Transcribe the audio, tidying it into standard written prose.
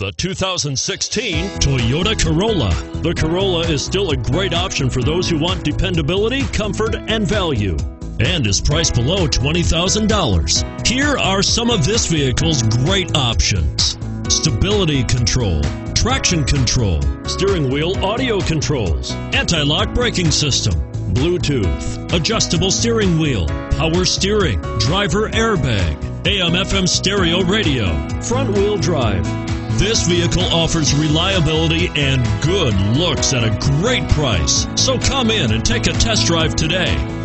The 2016 Toyota Corolla. The Corolla is still a great option for those who want dependability, comfort, and value, and is priced below $20,000. Here are some of this vehicle's great options: stability control, traction control, steering wheel audio controls, anti-lock braking system, Bluetooth, adjustable steering wheel, power steering, driver airbag, AM/FM stereo radio, front wheel drive. This vehicle offers reliability and good looks at a great price. So come in and take a test drive today.